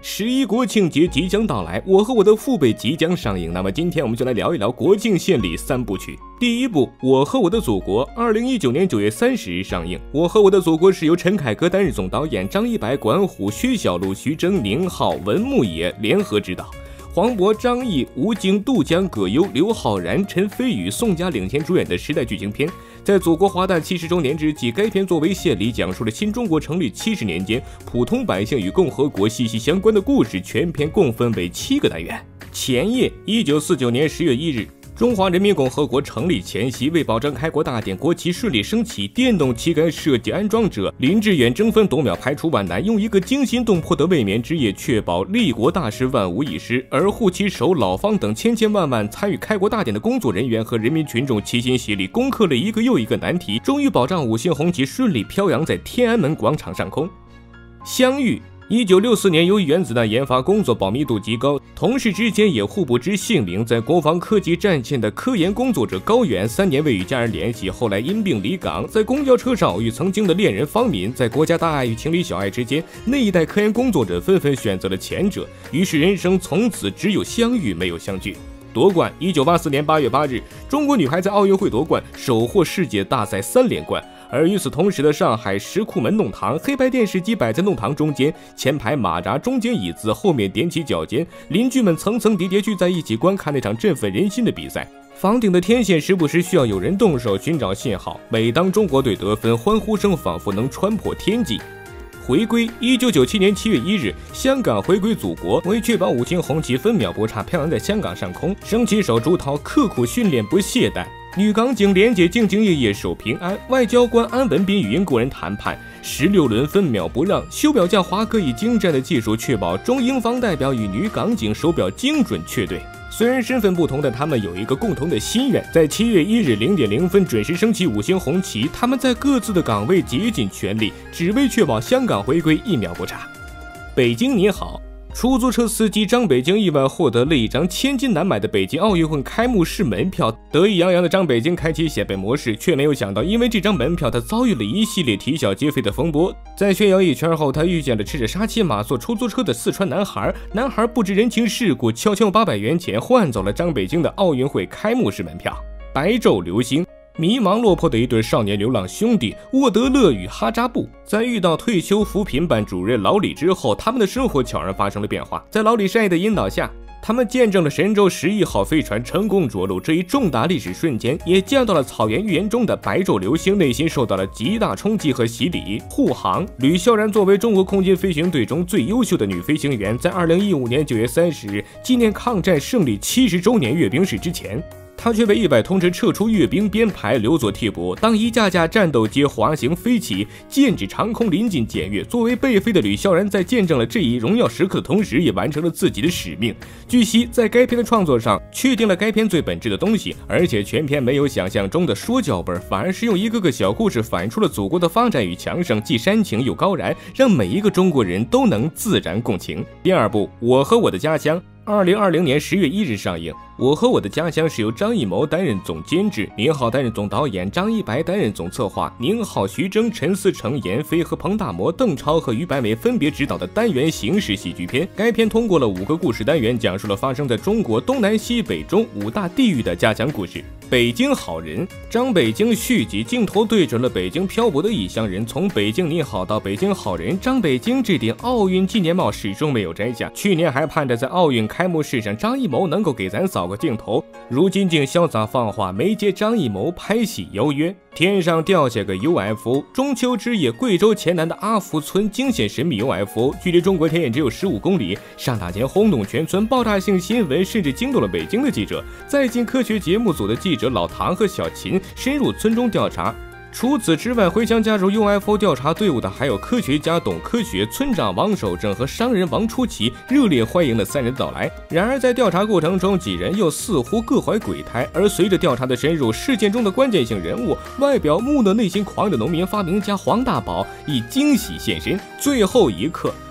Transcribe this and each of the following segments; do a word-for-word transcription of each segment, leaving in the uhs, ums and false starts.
十一国庆节即将到来，我和我的父辈即将上映。那么今天我们就来聊一聊国庆献礼三部曲。第一部《我和我的祖国》，二零一九年九月三十日上映。《我和我的祖国》是由陈凯歌担任总导演，张一白、管虎、薛晓路、徐峥、宁浩、文牧野联合执导。黄渤、张译、吴京、杜江、葛优、刘昊然、陈飞宇、宋佳领衔主演的时代剧情片。在祖国华诞七十周年之际，该片作为献礼，讲述了新中国成立七十年间普通百姓与共和国息息相关的故事。全片共分为七个单元。前夜，一九四九年十月一日。中华人民共和国成立前夕，为保证开国大典国旗顺利升起，电动旗杆设计安装者林志远争分夺秒排除万难，用一个惊心动魄的未眠之夜确保立国大事万无一失。而护旗手老方等千千万万参与开国大典的工作人员和人民群众齐心协力，攻克了一个又一个难题，终于保障五星红旗顺利飘扬在天安门广场上空。相遇。一九六四年，由于原子弹研发工作保密度极高，同事之间也互不知姓名。在国防科技战线的科研工作者高远三年未与家人联系，后来因病离岗。在公交车上偶遇曾经的恋人方敏，在国家大爱与情理小爱之间，那一代科研工作者纷纷选择了前者，于是人生从此只有相遇，没有相聚。夺冠，一九八四年八月八日，中国女排在奥运会夺冠，首获世界大赛三连冠。而与此同时的上海石库门弄堂，黑白电视机摆在弄堂中间，前排马扎，中间椅子，后面踮起脚尖，邻居们层层叠叠聚在一起观看那场振奋人心的比赛。房顶的天线时不时需要有人动手寻找信号，每当中国队得分，欢呼声仿佛能穿破天际。回归，一九九七年七月一日，香港回归祖国。为确保五星红旗分秒不差飘扬在香港上空，升旗手朱涛刻苦训练，不懈怠。女港警连姐兢兢业业守平安，外交官安文斌与英国人谈判，十六轮分秒不让。修表匠华哥以精湛的技术确保中英方代表与女港警手表精准确对。虽然身份不同，但他们有一个共同的心愿，在七月一日零点零分准时升起五星红旗。他们在各自的岗位竭尽全力，只为确保香港回归一秒不差。北京你好。出租车司机张北京意外获得了一张千金难买的北京奥运会开幕式门票，得意洋洋的张北京开启显摆模式，却没有想到因为这张门票他遭遇了一系列啼笑皆非的风波。在炫耀一圈后，他遇见了吃着沙琪玛坐出租车的四川男孩，男孩不知人情世故，悄悄八百元钱换走了张北京的奥运会开幕式门票。白昼流星，迷茫落魄的一对少年流浪兄弟沃德勒与哈扎布，在遇到退休扶贫办主任老李之后，他们的生活悄然发生了变化。在老李善意的引导下，他们见证了神舟十一号飞船成功着陆这一重大历史瞬间，也见到了草原预言中的白昼流星，内心受到了极大冲击和洗礼。护航，吕孝然作为中国空军飞行队中最优秀的女飞行员，在二零一五年九月三十日纪念抗战胜利七十周年阅兵式之前，他却被意外通知撤出阅兵编排，留作替补。当一架架战斗机滑行飞起，剑指长空临近检阅，作为备飞的吕孝然在见证了这一荣耀时刻的同时，也完成了自己的使命。据悉，在该片的创作上确定了该片最本质的东西，而且全片没有想象中的说教本，反而是用一个个小故事反映出了祖国的发展与强盛，既煽情又高燃，让每一个中国人都能自然共情。第二部《我和我的家乡》，二零二零年十月一日上映。我和我的家乡是由张艺谋担任总监制，宁浩担任总导演，张一白担任总策划，宁浩、徐峥、陈思诚、闫飞和彭大魔、邓超和于白眉分别执导的单元形式喜剧片。该片通过了五个故事单元，讲述了发生在中国东南西北中五大地域的家乡故事。北京好人，张北京续集，镜头对准了北京漂泊的异乡人，从北京你好到北京好人，张北京这顶奥运纪念帽始终没有摘下。去年还盼着在奥运开幕式上张艺谋能够给咱扫个镜头，如今竟潇洒放话没接张艺谋拍戏邀约。天上掉下个 U F O， 中秋之夜贵州黔南的阿福村惊现神秘 U F O， 距离中国天眼只有十五公里，刹那间轰动全村，爆炸性新闻甚至惊动了北京的记者。在进科学节目组的记者老唐和小秦深入村中调查。除此之外，回乡加入 U F O 调查队伍的还有科学家董科学、村长王守正和商人王初奇，热烈欢迎了三人的到来。然而在调查过程中，几人又似乎各怀鬼胎，而随着调查的深入，事件中的关键性人物，外表木讷内心狂热的农民发明家黄大宝以惊喜现身。最后一刻，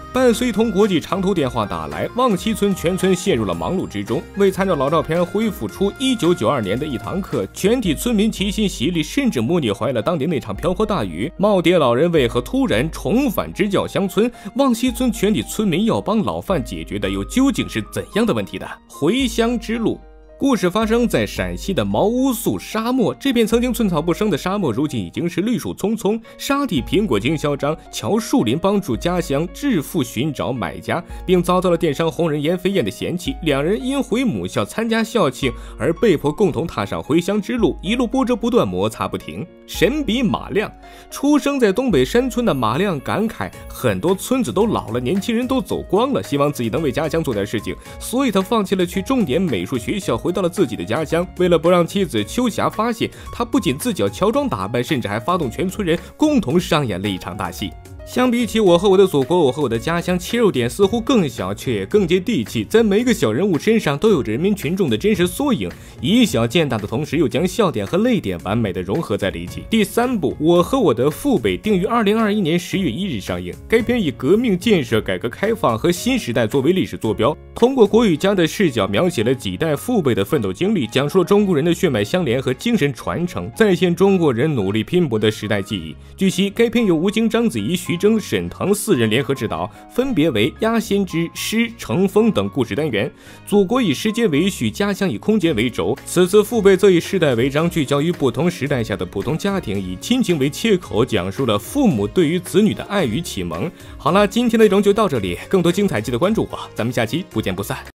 伴随一通国际长途电话打来，望西村全村陷入了忙碌之中。为参照老照片恢复出一九九二年的一堂课，全体村民齐心协力，甚至模拟还原了当年那场瓢泼大雨。耄耋老人为何突然重返支教乡村？望西村全体村民要帮老范解决的又究竟是怎样的问题呢？回乡之路。故事发生在陕西的毛乌素沙漠，这片曾经寸草不生的沙漠，如今已经是绿树葱葱，沙地苹果经销商乔树林帮助家乡致富寻找买家，并遭到了电商红人严飞燕的嫌弃。两人因回母校参加校庆而被迫共同踏上回乡之路，一路波折不断，摩擦不停。神笔马亮，出生在东北山村的马亮感慨，很多村子都老了，年轻人都走光了，希望自己能为家乡做点事情，所以他放弃了去重点美术学校，回到了自己的家乡。为了不让妻子秋霞发现，他不仅自己要乔装打扮，甚至还发动全村人共同上演了一场大戏。相比起我和我的祖国，我和我的家乡，切入点似乎更小，却也更接地气，在每一个小人物身上都有着人民群众的真实缩影，以小见大的同时，又将笑点和泪点完美的融合在了一起。第三部《我和我的父辈》定于二零二一年十月一日上映。该片以革命建设、改革开放和新时代作为历史坐标，通过国语家的视角描写了几代父辈的奋斗经历，讲述了中国人的血脉相连和精神传承，再现中国人努力拼搏的时代记忆。据悉，该片由吴京、章子怡、徐峥、沈腾四人联合执导，分别为《鸭先知》、《诗》、《乘风》等故事单元。祖国以时间为序，家乡以空间为轴，此次父辈则以世代为章，聚焦于不同时代下的普通家庭，以亲情为切口，讲述了父母对于子女的爱与启蒙。好了，今天的内容就到这里，更多精彩记得关注我，咱们下期不见不散。